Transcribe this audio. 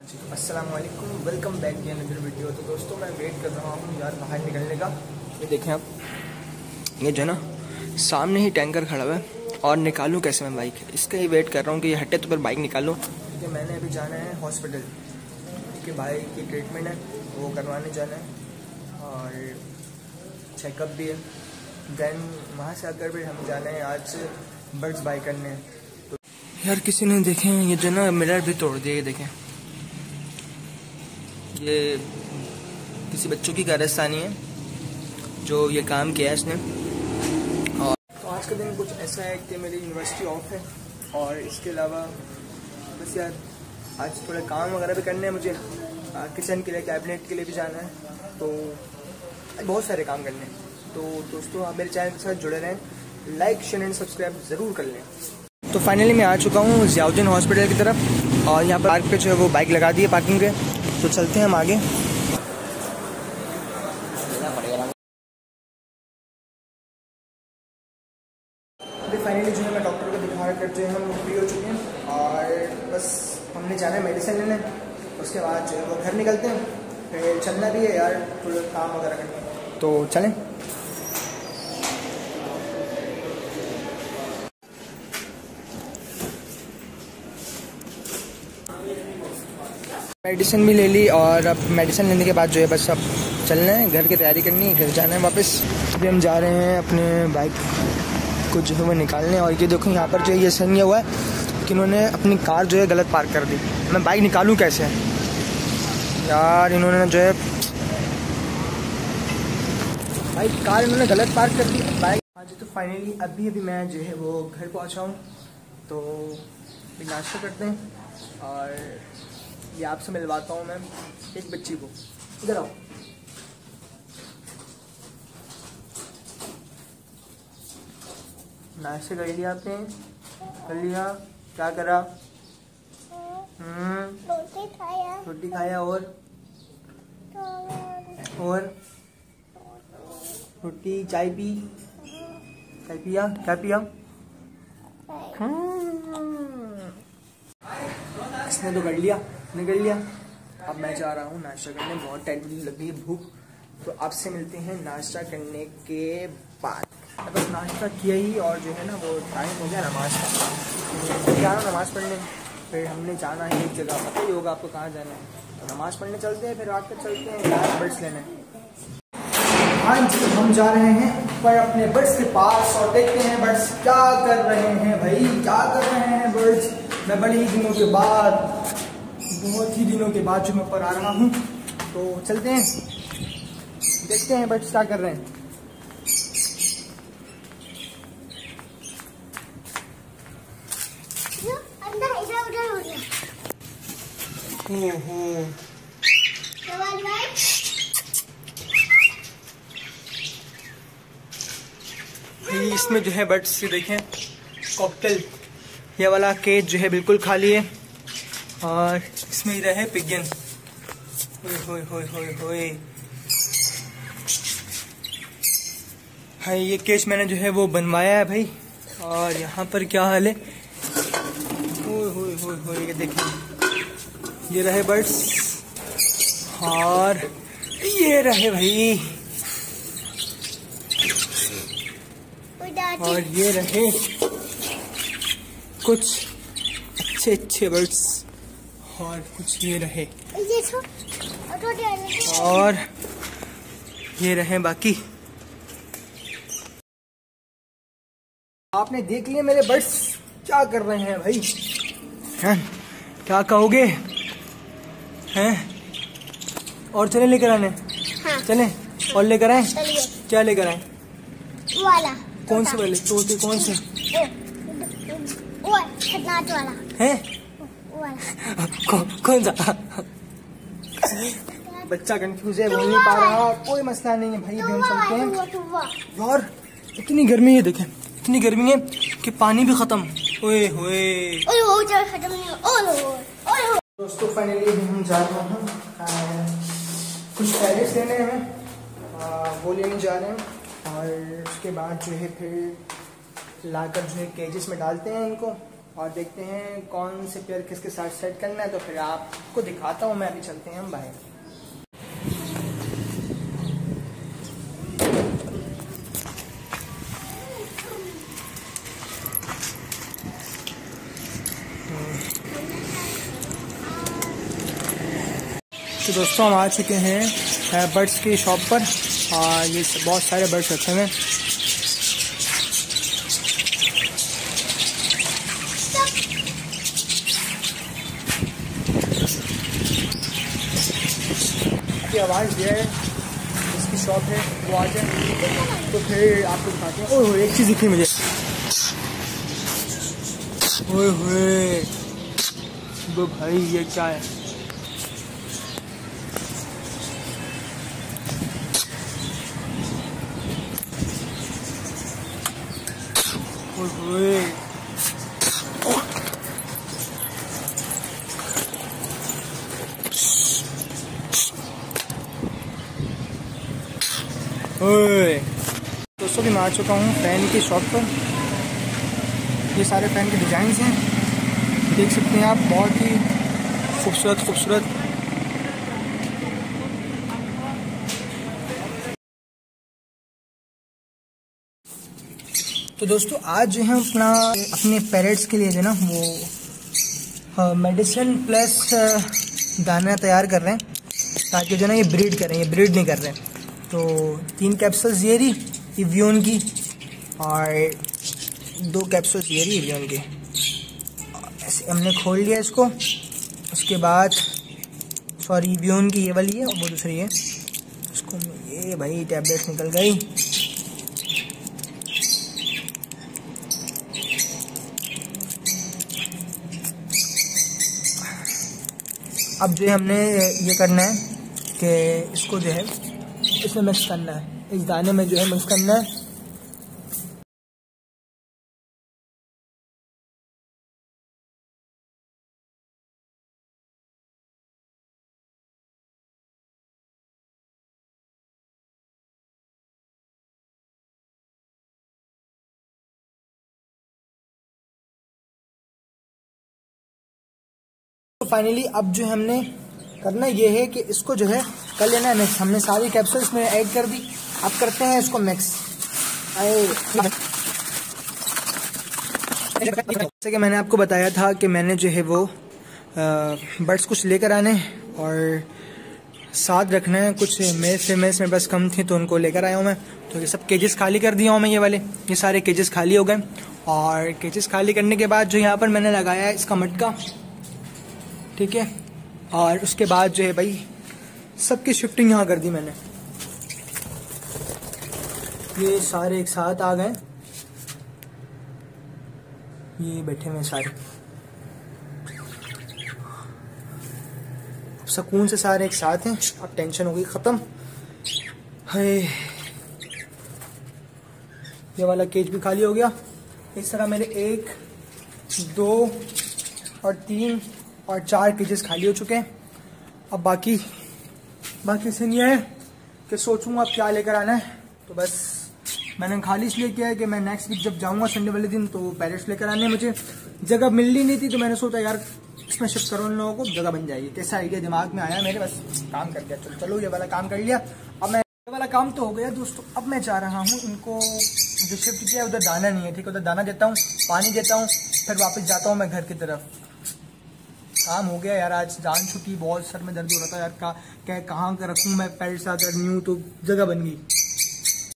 अस्सलाम वालेकुम, welcome back to another video. तो दोस्तों मैं वेट कर रहा हूँ यार बाहर निकलने का। ये देखें आप, ये जो है ना सामने ही टैंकर खड़ा हुआ है और निकालूँ कैसे मैं बाइक, इसका ही वेट कर रहा हूँ कि ये हटे तो फिर बाइक निकालूँ। क्योंकि मैंने अभी जाना है हॉस्पिटल, क्योंकि भाई की ट्रीटमेंट है वो करवाने जाना है और चेकअप भी है। देन वहाँ से आकर फिर हम जाना है आज बर्ड्स बाई करने। तो यार किसी ने देखें ये जो ना मिरर भी तोड़ दिया, ये देखें, ये किसी बच्चों की कारस्तानी है जो ये काम किया है इसने। और तो आज का दिन कुछ ऐसा है कि मेरी यूनिवर्सिटी ऑफ है और इसके अलावा बस यार आज थोड़े काम वगैरह भी करने हैं मुझे, किचन के लिए, कैबिनेट के लिए भी जाना है, तो बहुत सारे काम करने हैं। तो दोस्तों आप मेरे चैनल के साथ जुड़े रहें, लाइक शेयर एंड सब्सक्राइब ज़रूर कर लें। तो फाइनली मैं आ चुका हूँ ज़ियाउद्दीन हॉस्पिटल की तरफ और यहाँ पर पार्क पे जो है वो बाइक लगा दी है पार्किंग पे। तो चलते हैं हम आगे। अभी फाइनली जो है मैं डॉक्टर को दिखा कर जो है हम फ्री हो चुके हैं और बस हमने जाना है मेडिसिन लेने, उसके बाद जो है वो घर निकलते हैं, फिर चलना भी है यार, थोड़ा काम वगैरह करना, तो चलें। मेडिसिन भी ले ली और अब मेडिसिन लेने के बाद जो है बस अब चलना है, घर की तैयारी करनी है, घर जाना है वापस। अभी हम जा रहे हैं अपने बाइक को जो है वो निकालने। और ये देखो यहाँ पर जो है ये सीन ये हुआ है कि इन्होंने अपनी कार जो है गलत पार्क कर दी। मैं बाइक निकालूँ कैसे यार, इन्होंने जो है बाइक कार इन्होंने गलत पार्क कर दी बाइक। आज तो फाइनली अभी मैं जो है वो घर पहुँचा हूँ, तो नाश्ता करते हैं और ये आपसे मिलवाता हूँ मैं एक बच्ची को। इधर आओ। नाश्ता कर लिया आपने? कर लिया? क्या करा? रोटी खाया और रोटी, चाय पी? चाय पिया? क्या पिया? इसने तो कर लिया, निकल लिया। अब मैं जा रहा हूँ नाश्ता करने, बहुत टाइम लगी है भूख। तो आपसे मिलते हैं नाश्ता करने के बाद। बस नाश्ता किया ही और जो है ना वो टाइम हो गया नमाज का, जा रहा हूँ नमाज पढ़ने। फिर हमने जाना है एक जगह, पता ही होगा आपको कहाँ जाना है, तो नमाज पढ़ने चलते हैं, फिर रात को चलते हैं यार बर्ड्स लेने। हाँ जी, हम जा रहे हैं पर अपने बर्ड्स के पास और देखते हैं बर्ड्स क्या कर रहे हैं। भाई क्या कर रहे हैं बर्ड्स? मैं बड़े ही दिनों के बाद, बहुत ही दिनों के बाद जो मैं ऊपर आ रहा हूँ, तो चलते हैं देखते हैं बर्ड्स क्या कर रहे हैं। इसमें जो है बर्ड्स देखें, कॉकटेल ये वाला केज जो है बिल्कुल खाली है और इसमें इधर है पिगियन। होए होए होए होए। हाँ ये केज मैंने जो है वो बनवाया है भाई। और यहाँ पर क्या हाल है? होए होए होए होए, ये देखें, ये रहे बर्ड्स और ये रहे भाई, और ये रहे कुछ अच्छे बर्ड्स और कुछ ये रहे और ये रहे बाकी। आपने देख लिया मेरे बर्ड्स क्या कर रहे हैं भाई, हैं? क्या कहोगे हैं? और चले लेकर आने? हाँ। चले और लेकर आए? क्या लेकर आए? वाला। कौन से वाले तोते? कौन से वाला है? कौन सा? बच्चा कंफ्यूज है, बोल नहीं पा रहा, कोई मसला नहीं है भाई। अभी हम चलते हैं यार, इतनी गर्मी है, देखें इतनी गर्मी है कि पानी भी खत्म। ओए होए दोस्तों, फाइनली हम जा रहे हैं कुछ पैलेट्स लेने हैं, वो लेने जा रहे हैं और उसके बाद जो है फिर लाकर जो है केजेस में डालते हैं इनको और देखते हैं कौन से पेयर किसके साथ सेट करना है। तो फिर आपको दिखाता हूँ मैं, अभी चलते हैं हम बाहर। तो दोस्तों हम आ चुके हैं बर्ड्स की शॉप पर और ये बहुत सारे बर्ड्स रखे हुए हैं। की आवाज़ ये है, इसकी शॉप है, वो आ जाए तो फिर आपको दिखाते हैं। ओह एक चीज़ दिखी मुझे, ओए होए वो भाई ये क्या है? ओए ओए दोस्तों भी मैं आ चुका हूँ फ़ैन की शॉप पर। ये सारे फ़ैन के डिज़ाइंस हैं, देख सकते हैं आप, बहुत ही खूबसूरत खूबसूरत। तो दोस्तों आज जो है अपने पेरेंट्स के लिए जो ना वो मेडिसिन प्लस दाना तैयार कर रहे हैं ताकि जो ना ये ब्रीड करें। ये ब्रीड नहीं कर रहे हैं। तो 3 कैप्सूल्स ये रही इवियन की और 2 कैप्सूल्स ये रही इवियन की। ऐसे हमने खोल लिया इसको। उसके बाद सॉरी इवियन की ये वाली है और वो दूसरी है। इसको ये भाई टैबलेट निकल गई। अब जो है हमने ये करना है कि इसको जो है इसमें मिक्स करना है, इस दाने में जो है मिक्स करना है। तो फाइनली अब जो हमने करना ये है कि इसको जो है कर लेना है मिक्स। हमने सारी कैप्सूल्स में ऐड कर दी। अब करते हैं इसको मिक्स। जैसे कि मैंने आपको बताया था कि मैंने जो है वो बर्ड्स कुछ लेकर आने और साथ रखना है। कुछ मेल फीमेल्स में बस कम थी तो उनको लेकर आया हूँ मैं। तो ये सब केजेस खाली कर दिया हूँ मैं, ये सारे केजेस खाली हो गए। और केजेस खाली करने के बाद जो यहाँ पर मैंने लगाया है इसका मटका, ठीक है। और उसके बाद जो है भाई सबकी शिफ्टिंग यहाँ कर दी मैंने। ये सारे एक साथ आ गए, ये बैठे हुए सारे सुकून से, सारे एक साथ हैं। अब टेंशन हो गई ख़त्म। है ये वाला केज भी खाली हो गया। इस तरह मेरे 1, 2 और 3 और 4 केजेस खाली हो चुके हैं। अब बाकी सीन ये है कि सोचूंगा अब क्या लेकर आना है। तो बस मैंने खाली इसलिए किया है कि मैं नेक्स्ट वीक जब जाऊंगा संडे वाले दिन तो पैरेट्स लेकर आने। मुझे जगह मिल ही नहीं थी तो मैंने सोचा यार इसमें शिफ्ट करो, उन लोगों को जगह बन जाएगी। कैसा आइडिया दिमाग में आया मेरे, बस काम कर दिया। चलो ये वाला काम कर लिया। अब मैं ये वाला काम तो हो गया दोस्तों। अब मैं जा रहा हूँ इनको जो शिफ्ट किया उधर दाना नहीं है, ठीक है। उधर दाना देता हूँ, पानी देता हूँ, फिर वापस जाता हूँ मैं घर की तरफ। काम हो गया यार, आज जान छुट्टी, बहुत सर में दर्द हो रहा था यार। कहाँ का रखूँ मैं पैरेट्स, अगर न्यू तो जगह बन गई।